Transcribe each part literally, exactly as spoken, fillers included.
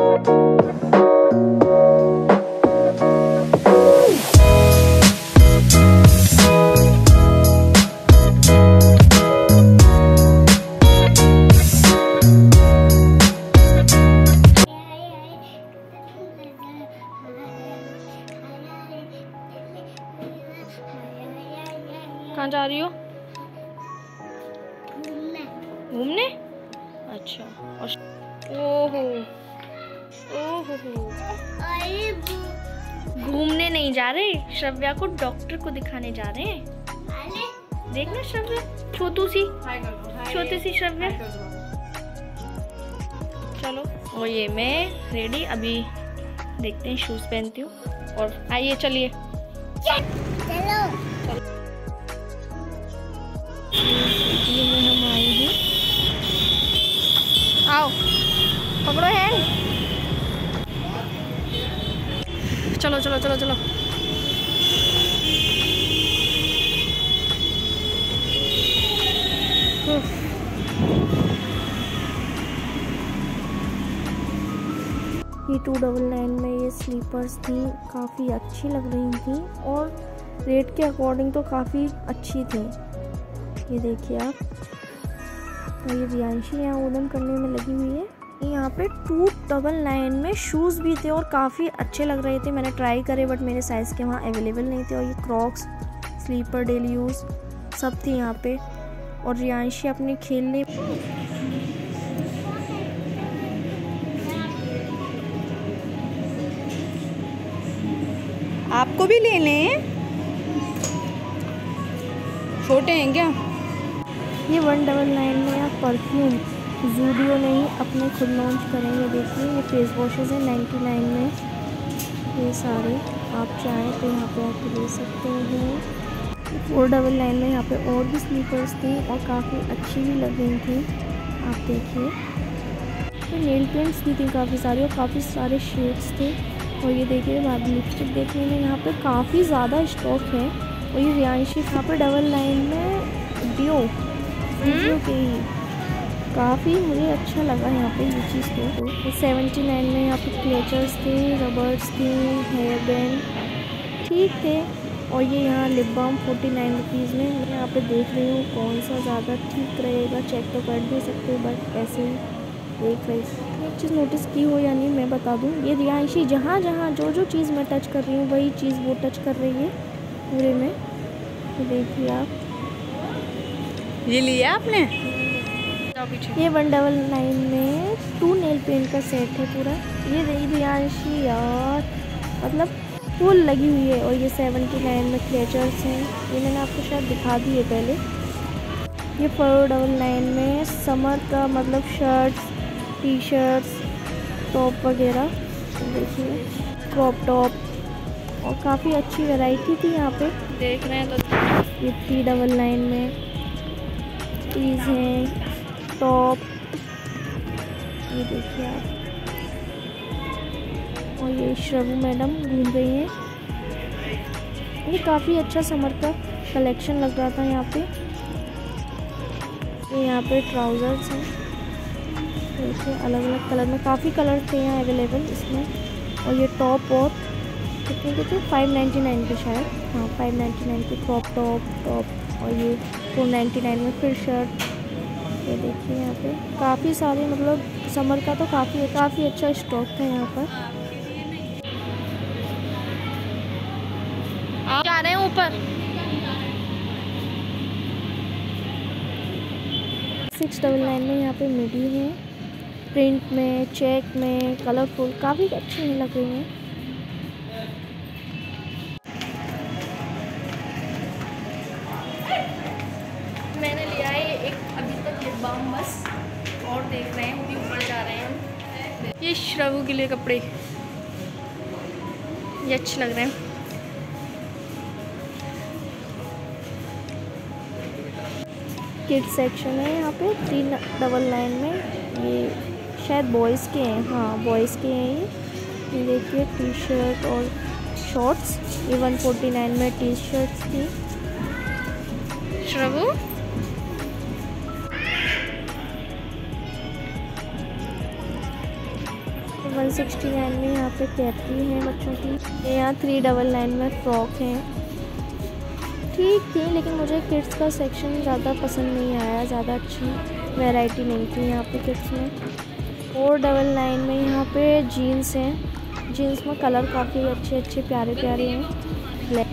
कहाँ जा रही हो? घूमने। अच्छा। और ओहो ओहो, घूमने नहीं जा रहे, श्रव्या को डॉक्टर को दिखाने जा रहे हैं। देखना श्रव्या, छोटू सी छोटी सी श्रव्या। चलो, और ये मैं रेडी, अभी देखते हैं, शूज पहनती हूँ और आइए चलिए चलो। में हम आए हैं, आओ पकड़ो हैंड। चलो चलो चलो चलो। ये टू डबल नाइन में ये स्लीपर्स थी, काफ़ी अच्छी लग रही थी और रेट के अकॉर्डिंग तो काफ़ी अच्छी थी। ये देखिए आप, तो ये रियांशी यहाँ वुडन करने में लगी हुई है। यहाँ पे टू डबल नाइन में शूज़ भी थे और काफ़ी अच्छे लग रहे थे। मैंने ट्राई करे बट मेरे साइज़ के वहाँ अवेलेबल नहीं थे। और ये क्रॉक्स, स्लीपर, डेली यूज़ सब थी यहाँ पे। और रियांशी अपने खेलने आपको भी ले लें, छोटे हैं क्या? ये वन डबल नाइन में आप परफ्यूम ज़ूडियो ने ही अपने खुद लॉन्च करेंगे। देखिए ये फेस वॉशेज़ हैं नाइन्टी नाइन में, ये सारे आप चाहें तो यहाँ पे आके ले सकते हैं। फोर डबल नाइन में यहाँ पे और भी स्लीपर्स थी और काफ़ी अच्छी भी लग रही थी। आप देखिए, तो नेल पेंट्स भी थी काफ़ी सारी और काफ़ी सारे शेड्स थे। और ये देखिए बाद लिपस्टिक देखने में यहाँ पे काफ़ी ज़्यादा स्टॉक है। और ये रियांशी यहाँ पे डबल नाइन में डियो डियो के ही काफ़ी मुझे अच्छा लगा यहाँ पे ये चीज़ को। तो सेवेंटी नाइन में यहाँ पे क्लेचर्स थे, रबर्स थे, हेयर बैंड ठीक थे। और ये यहाँ lip balm forty nine rupees में मैं यहाँ पे देख रही हूँ कौन सा ज़्यादा ठीक रहेगा। चेक तो कर भी सकते हो बट ऐसे ही देख रही। एक चीज़ नोटिस की हो या नहीं मैं बता दूँ, ये रियांशी जहाँ जहाँ जो जो चीज़ मैं टच कर रही हूँ वही चीज़ वो टच कर रही है पूरे में। तो देखिए आप, ये लिया आपने? ये वन डबल नाइन में टू नेल पेंट का सेट है पूरा। ये रियांशी यार मतलब फुल लगी हुई है। और ये सेवेंटी नाइन में क्लेचर्स हैं, ये मैंने आपको शायद दिखा दी है पहले। ये फोर डबल नाइन में समर का मतलब शर्ट्स, टी शर्ट्स, टॉप वगैरह देखिए, क्रॉप टॉप और काफ़ी अच्छी वैरायटी थी यहाँ पे देख रहे हैं। तो ये थ्री डबल नाइन में टीज हैं, टॉप, ये देखिए आप। और ये श्रवू मैडम घूम रही हैं। ये काफ़ी अच्छा समर का कलेक्शन लग रहा था यहाँ पे। ये यहाँ पे ट्राउज़र्स हैं, देखिए अलग अलग कलर में, काफ़ी कलर थे यहाँ अवेलेबल इसमें। और ये टॉप और कितने के थे, फाइव नाइन्टी नाइन के शायद, हाँ फाइव नाइन्टी नाइन के क्रॉप टॉप टॉप। और ये फोर नाइन्टी नाइन में फिर शर्ट। ये देखिए यहाँ पे काफ़ी सारे मतलब समर का तो काफ़ी काफ़ी अच्छा स्टॉक था यहाँ पर। आप जा रहे हैं ऊपर। सिक्स डबल नाइन में यहाँ पे मिडी है, प्रिंट में, चेक में, कलरफुल, काफ़ी अच्छी लग रही हैं। मैंने लिया है एक अभी तक लिप बाम बस, और देख रहे हैं अभी ऊपर जा रहे हैं हम। ये श्रवू के लिए कपड़े ये अच्छे लग रहे हैं। किड्स सेक्शन है यहाँ पे थ्री डबल नाइन में, ये शायद बॉयज़ के हैं, हाँ बॉयज़ के हैं ये। ये देखिए टी शर्ट और शॉर्ट्स, ये वन फोर्टी नाइन में टी शर्ट्स थी। श्रवू वन सिक्सटी नाइन में यहाँ पे कैपरी हैं बच्चों की। ये यहाँ थ्री डबल नाइन में फ्रॉक हैं। ठीक थी, लेकिन मुझे किड्स का सेक्शन ज़्यादा पसंद नहीं आया, ज़्यादा अच्छी वैरायटी नहीं थी यहाँ पे किड्स में। फोर डबल नाइन में यहाँ पे जीन्स हैं। जीन्स में कलर काफ़ी अच्छे अच्छे प्यारे प्यारे हैं। ब्लैक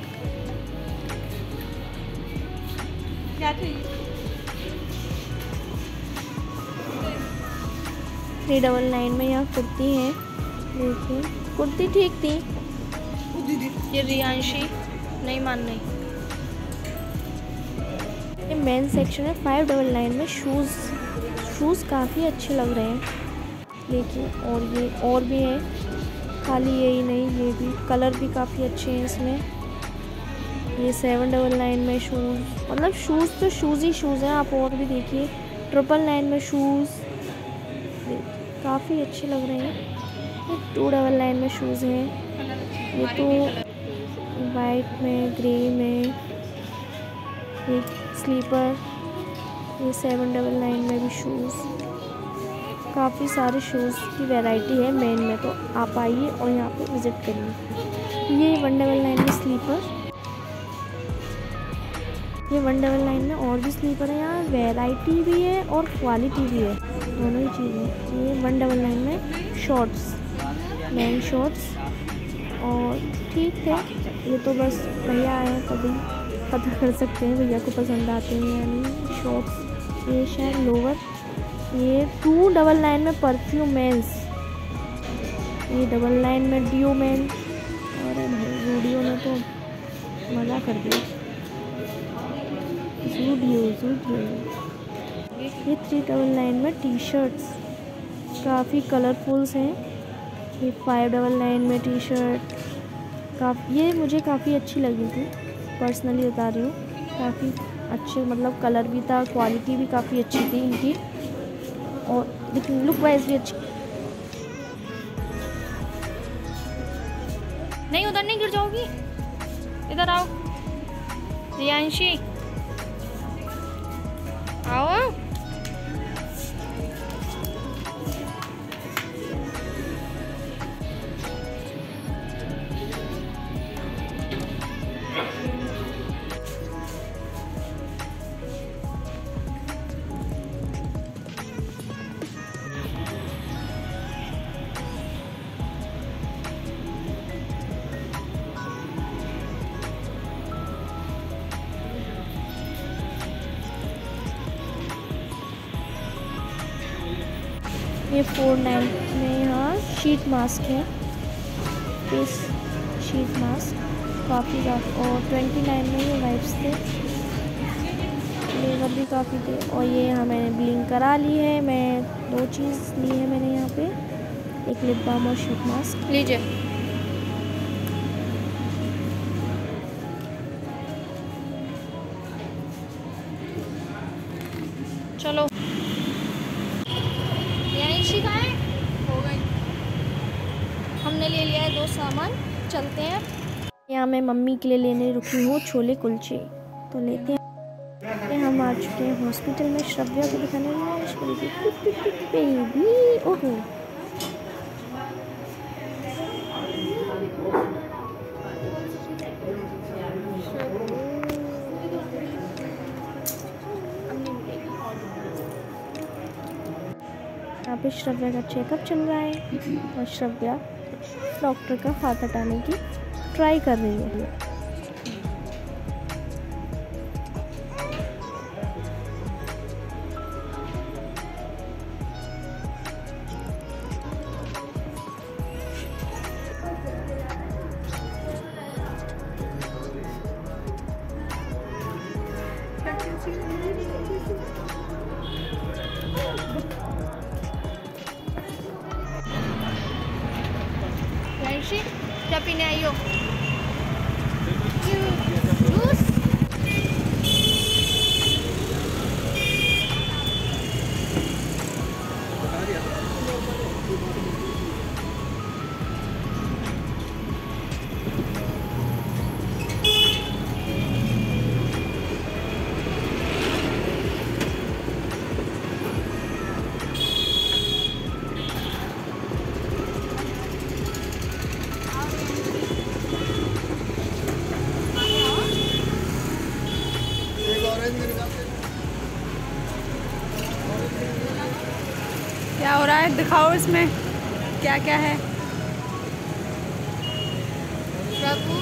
क्या चाहिए? थ्री डबल नाइन में यहाँ कुर्ती हैं। देखिए कुर्ती ठीक थी। ये रियांशी नहीं मान रही। ये मेन सेक्शन है। फाइव डबल नाइन में शूज़ शूज़ काफ़ी अच्छे लग रहे हैं। देखिए और ये और भी है, खाली यही नहीं, ये भी कलर भी काफ़ी अच्छे हैं इसमें। ये सेवन डबल नाइन में शूज़, मतलब शूज़ तो शूज़ ही शूज़ हैं। आप और भी देखिए। ट्रिपल नाइन में शूज़ काफ़ी अच्छे लग रहे हैं। ये टू डबल नाइन में शूज़ हैं। ये तो वाइट में, ग्रे में, ये स्लीपर। ये सेवन डबल नाइन में भी शूज़, काफ़ी सारे शूज़ की वैरायटी है मेन में। तो आप आइए और यहाँ पे विज़िट करिए। ये वन डबल नाइन में स्लीपर, ये वन डबल नाइन में और भी स्लीपर है। यहाँ वैरायटी भी है और क्वालिटी भी है, दोनों ही चीज़ें। ये वन डबल नाइन में शॉर्ट्स, मैन शॉर्ट्स, और ठीक है। ये तो बस भैया आए हैं तभी पता कर सकते हैं भैया को पसंद आते हैं या नहीं शॉर्ट्स। ये शायद लोअर। ये टू डबल नाइन में परफ्यूम मेंस, ये डबल नाइन में डियो मेन। और जूडियो ने तो मज़ा कर दिया। जूडियो जूडियो ये थ्री डबल नाइन में टी शर्ट्स, काफ़ी कलरफुल्स हैं। ये फाइव डबल नाइन में टी शर्ट, काफ़ी ये मुझे काफ़ी अच्छी लगी थी, पर्सनली बता रही हूँ। काफ़ी अच्छे, मतलब कलर भी था, क्वालिटी भी काफ़ी अच्छी थी इनकी, और लेकिन लुक वाइज भी अच्छी। नहीं उधर नहीं गिर जाओगी, इधर आओ रियांशी, आओ। ये फोर नाइन में यहाँ शीट मास्क है, फेस शीट मास्क काफ़ी ज़्यादा। और ट्वेंटी नाइन में ये वाइप्स थे, लेवर भी काफ़ी थे। और ये यहाँ मैंने ब्लिंक करा ली है। मैं दो चीज़ ली है मैंने यहाँ पे, एक लिप बाम और शीट मास्क। लीजिए। चलो हो गई, हमने ले लिया है दो सामान, चलते हैं। यहाँ मैं मम्मी के लिए लेने रुकी हूँ छोले कुलचे, तो लेते हैं। हम आ चुके हैं हॉस्पिटल में श्रव्या को दिखाने बेबी। ओहो यहाँ पे श्रव्या का चेकअप चल रहा है और श्रव्या डॉक्टर का हाथ हटाने की ट्राई कर रही है। क्या पीने आई हो? जूस। है, दिखाओ इसमें क्या क्या है। प्रभु,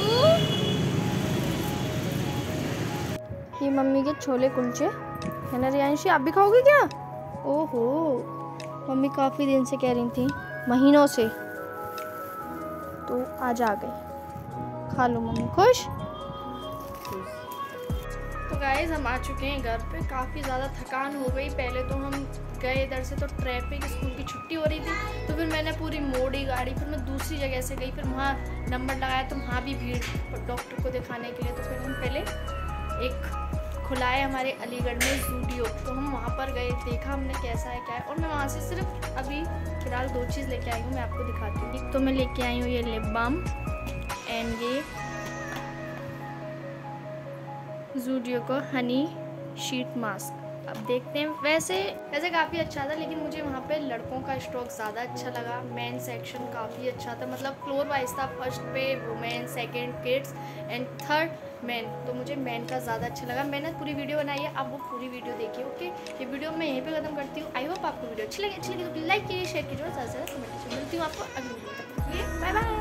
ये मम्मी के छोले कुलचे है ना रियांशी, आप भी खाओगे क्या? ओहो, मम्मी काफ़ी दिन से कह रही थी, महीनों से, तो आज आ गए। खा लो मम्मी, खुश? तो गाइस हम आ चुके हैं घर पे। काफ़ी ज़्यादा थकान हो गई। पहले तो हम गए इधर से तो ट्रैफिक, स्कूल की छुट्टी हो रही थी, तो फिर मैंने पूरी मोड़ी गाड़ी, फिर मैं दूसरी जगह से गई, फिर वहाँ नंबर लगाया तो वहाँ भी भीड़ डॉक्टर को दिखाने के लिए। तो फिर हम पहले एक खुला है हमारे अलीगढ़ में ज़ूडियो, तो हम वहाँ पर गए, देखा हमने कैसा है क्या है। और मैं वहाँ से सिर्फ अभी फिलहाल दो चीज़ लेके आई हूँ, मैं आपको दिखाती हूँ। एक तो मैं लेके आई हूँ ये लिप बाम एंड ये ज़ूडियो को हनी शीट मास्क। अब देखते हैं। वैसे वैसे काफ़ी अच्छा था, लेकिन मुझे वहाँ पे लड़कों का स्टॉक ज़्यादा अच्छा लगा। मेन सेक्शन काफ़ी अच्छा था, मतलब फ्लोर वाइज था। फर्स्ट पे women, second kids and third men. तो मुझे मेन का ज़्यादा अच्छा लगा। मैंने पूरी वीडियो बनाई है, आप वो पूरी वीडियो देखिए। ओके, ये वीडियो मैं यहीं पे ख़त्म करती हूँ। आई होप आपको वीडियो अच्छी लगी। अच्छी लगी तो लाइक कीजिए, शेयर कीजिए, ज़्यादा से ज़्यादा कमेंट कीजिए। मिलती हूँ आपको अगली वीडियो तक। Bye bye.